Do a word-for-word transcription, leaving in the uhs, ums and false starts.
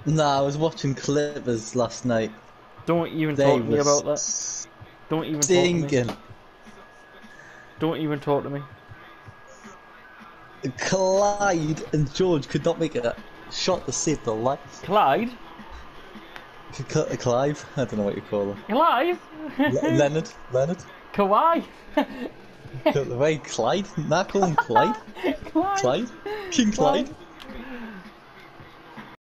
Nah, I was watching Clippers last night. Don't even They talk to me were about that. Don't even talk to me. stinking. Don't even talk to me. Clyde and George could not make a shot to save their life. Clyde? C- C- Clive? I don't know what you call him. Clive? Le- Leonard? Leonard? Kawhi? Wait, Clyde? Not call him Clyde? Clyde? Clyde? King Clyde? Clyde?